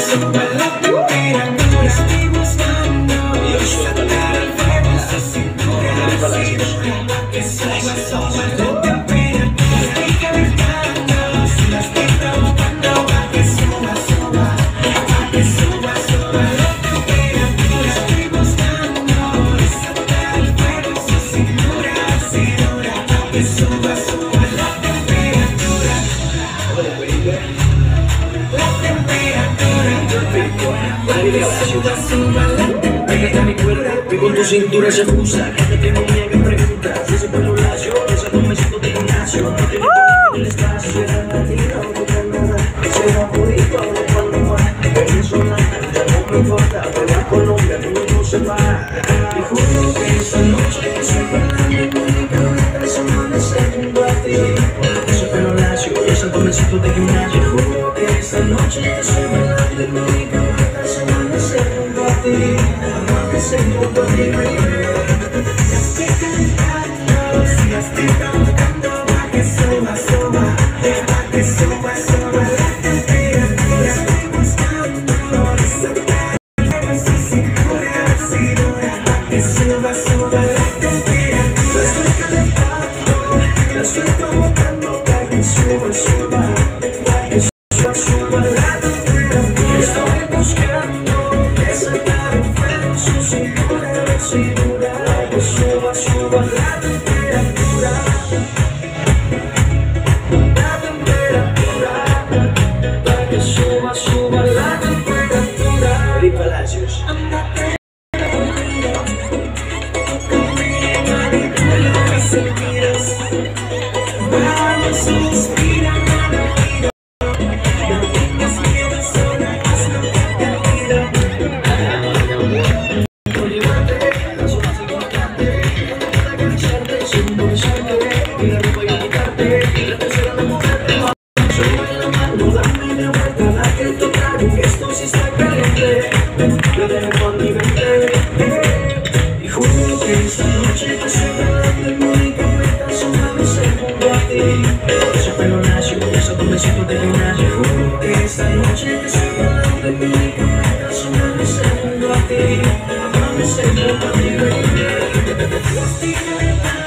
suba la temperatura. Estoy buscando desatar el fuego en su cintura. Que suba, suba la temperatura. Y calentando, si la estoy provocando, pa' que suba, suba. Pa' que suba, suba la temperatura. Estoy buscando desatar el fuego en su cintura. Pa' que suba, suba la temperatura. La temperatura. Suba, suba la temperatura. Pégate a mi cuerpo y con tu cintura se acusa. Gente que no niega que pregunta si ese pelo lacio, esa tomecito de gimnasio. No tiene por el espacio, si era latino, no te nada. Se va bonito, no cuando va. Venezolana, ya no me importa, pero a Colombia no se va. Y juro que esa noche que se bailando en mi cabeza se amanece junto a ti. Ese pelo lacio, esa tomecito de gimnasio. Juro que esa noche que se bailando en mi cabeza se amanece junto a ti. Junto a ti, baby. La estoy cantando, si la estoy provocando, pa' que suba, suba. Pa' que suba, suba la temperatura. Estoy buscando desatar el fuego en su cintura. Pa' que suba, suba la temperatura. La estoy calentando, la estoy provocando, pa' que suba, suba. Pa' que suba, suba la temperatura. Estoy buscando desatar el fuego en su cintura. Pa' que suba, suba la temperatura. La temperatura. Pa' que suba, suba la temperatura. Eric Palacios. Andate conmigo, manipula mis sentidos. Vamos, suspira, mano, miro. No tengas miedo, solo haz lo que te pido. Olvídate, la zona es importante. No te queda que besarte, segundo besarte. Y la ropa y a quitarte. Y la tercera de moverte. Sube la mano, dame una vuelta. La que tocar, que esto sí está caliente. Yo dejo con mi mente. Y juro que esta noche que se bailando en mi cabeza se amanece junto a ti. Ese pelo lacio, ese tomecito de gimnasio. Juro que esta noche que se bailando en mi cabeza se amanece junto a ti. Amanece junto a ti, baby. Estoy